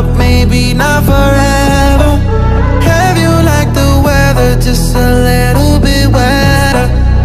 but maybe not forever. Have you like the weather, just a little bit wetter?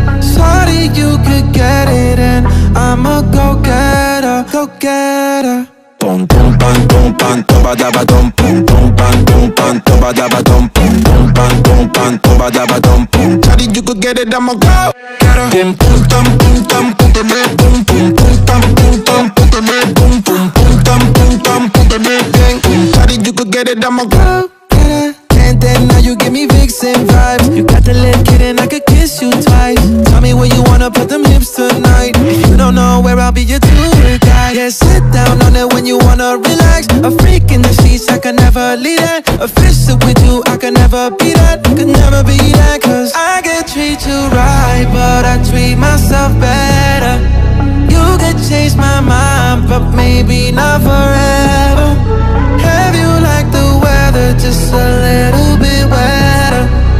Sorry, you could get it, and I'm a go-getter, go-getter. Pum pum pam pum pam, toba daba dum pum pum pam pum pam, toba daba dum pum pum pam pum pam, toba daba dum pum. Sorry, you could get it, I'm a go-getter. Pum pum tam pum tam pum tam pum pum pum tam pum tam pum tam pum pum pum tam pum tam pum tam pum. Sorry, you could get it, I'm a go-getter. And then now you give me vixen vibes. You got the lip kitten, I could kiss you twice. Tell me where you wanna put them hips tonight. If you don't know where I'll be, your tour guide. Yeah, sit down on it when you wanna relax. A freak in the sheets, I can never leave that. A fish with you, I can never be that. Could never be that, cause I could treat you right, but I treat myself better. You could change my mind, but maybe not forever. Have you like the weather, just a little bit wetter?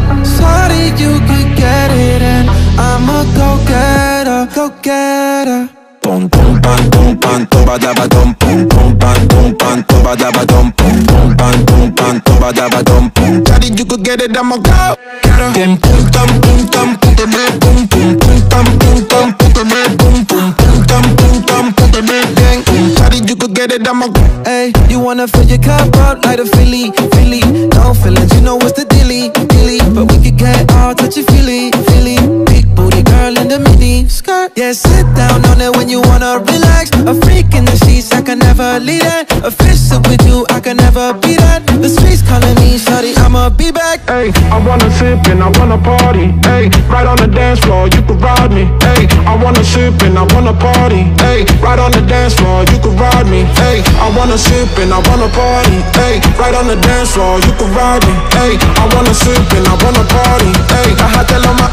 Sorry, you could get it, and I'm a go-getter, go-getter. Pum pum pam pum pam, toba daba dum pum pum pam pum pam, toba daba dum pum pum pam pum pam, toba daba dum pum. Sorry, you could get it, I'm a go-getter. Pum pum tam pum tam pum tam pum pum pum tam pum tam pum tam pum pum pum tam pum tam pum tam pum. Sorry, you could get it, I'm a go. Hey, you wanna fill your cup up like a Philly, Philly? No feelings, you know what's the dilly, dilly? But we could get all touchy-feely, feely. Big booty girl in the mini skirt. Yeah, sit down on it when you wanna relax. A freak in the sheets, I can never leave that. A fish with you, I can never be that. The streets calling me, shawty, I'ma be back. Hey, I wanna sip and I wanna party. Hey, right on the dance floor, you can ride me. Hey, I wanna sip and I wanna party. Hey, right on the dance floor, you can ride me. Hey, I wanna sip and I wanna party. Hey, right on the dance floor, you can ride me. Hey, I wanna sip and I wanna party. Hey, I had that on my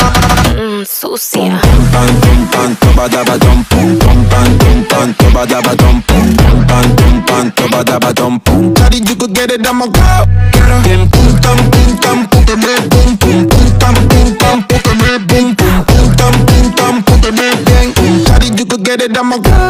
sucia. Pum pam pum pam, toba daba dum pum pum pam pam, toba daba dum pum pum pam, toba daba dum pum. Sorry, you could get it, I'm a go-getter. Pum tam pum tam pum tam pum pum pum tam pum tam pum tam pum pum pum tam pum tam pum tam pum. Sorry, you could get it, I'm a go-getter.